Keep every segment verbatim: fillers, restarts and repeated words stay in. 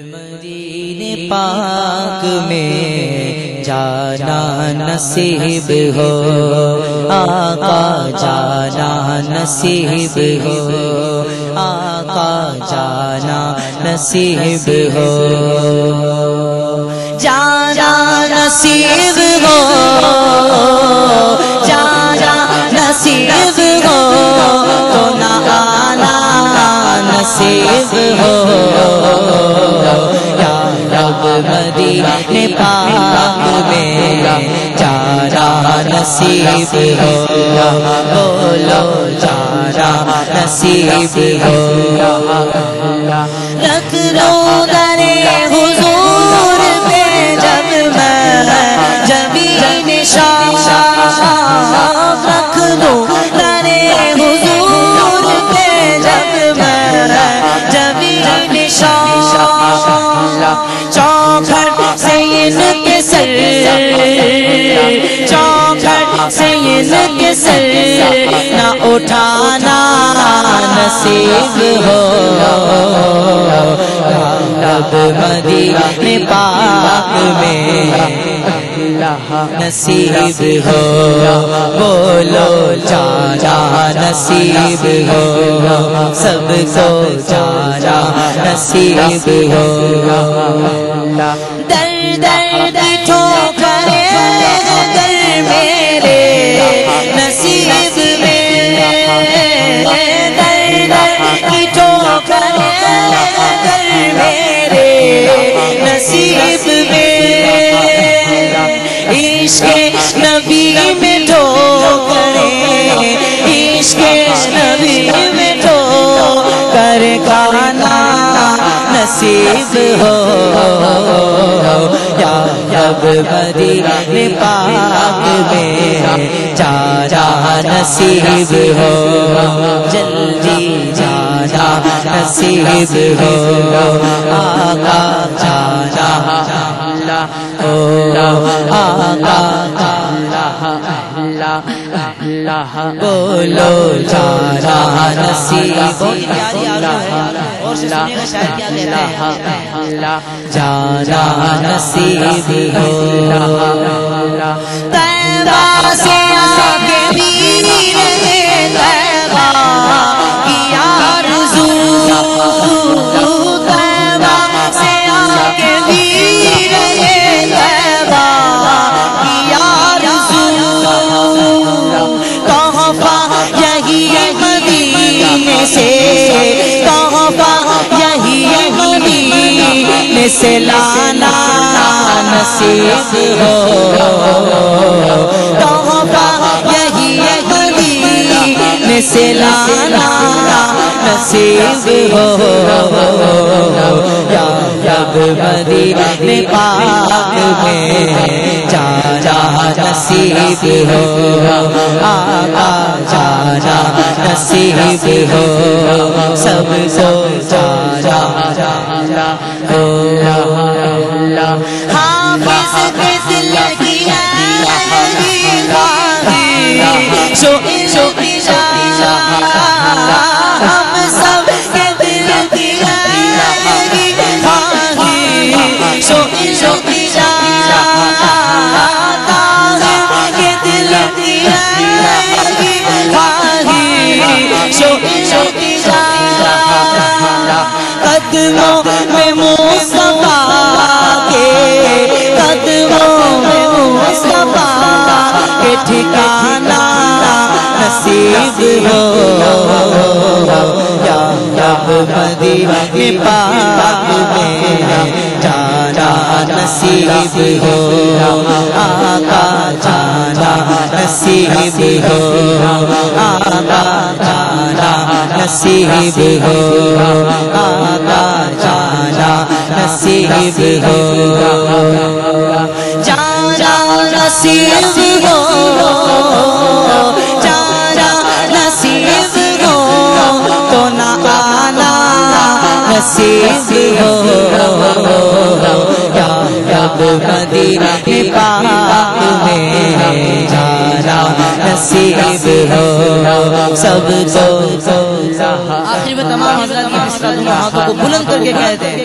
مدینے پاک میں جانا نصیب ہو، آقا جانا نصیب ہو، آقا جانا نصیب ہو، جانا نصیب ہو، جانا نصیب ہو تو نہ آنا نصیب ہو، یا رب مدینے پاک میں جانا نصیب ہو، بولو جانا نصیب ہو، رکھ لو در حضور پہ جب میں جبین شاہ، رکھ لو در حضور پہ جب میں جبین شاہ، چوکھٹ سے ان کے سر، چوکھٹ سے ان کے سر نہ اٹھانا نصیب ہو، رب مدینے پاک میں نصیب ہو، بولو جانا نصیب ہو، سب کو جانا نصیب ہو، در در کی ٹھوکریں در میرے نصیب میں، در در کی ٹھوکریں در میرے نصیب میں، عشق نبی میں ٹھوکریں، عشق نبی میں ٹھوکر کھانا نصیب ہو، یا رب مدینے پاک میں جانا نصیب ہو، جلدی جانا نصیب ہو، آقا جانا او آقا بولو جانا نصیب ہو، جانا نصیب ہو، طیبہ سے آ کے میر طیبہ کی آرزو، طیبہ سے آ کے میر طیبہ کی آرزو، تحفہ یہی مدینے سے، تحفہ یہی مدینے سے لانا نصیب ہو، تحفہ یہی مدینے سے لانا نصیب ہو، یا رب مدینے پاک میں جانا نصیب ہو، آقا جانا نصیب ہو، سب کو جانا ہو، حافظ کے دل کی آئی خواہی سو التجا، ہم سب کے دل کی آئی خواہی سو التجا، طاہر کے دل کی آئی خواہی سو التجا، قدموں میں مصطفیٰ کے، قدموں میں مصطفیٰ کے ٹھکانا نصیب ہو، یا رب مدینے پاک میں جانا نصیب ہو، آقا جانا نصیب ہو، آقا جانا نصیب ہو، آقا جانا نصیب ہو، جانا نصیب ہو، جانا نصیب ہو تو نہ آنا نصیب ہو، یا رب مدینے پاک میں جانا نصیب ہو سب کو آخر میں تمام حضرات کی بسرا دونوں ہاتھوں کو بلند کر کے کہتے ہیں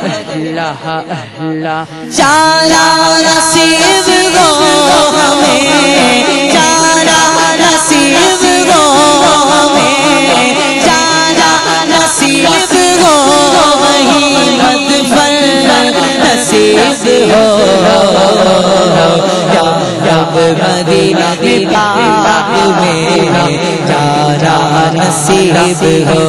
جانا نصیب ہو ہمیں جانا نصیب ہو ہمیں جانا نصیب ہو وہی مدفن نصیب ہو یا رب مدینہ پاک میں جانا نصیب ہو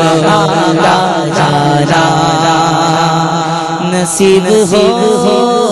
آقا جانا نصیب ہو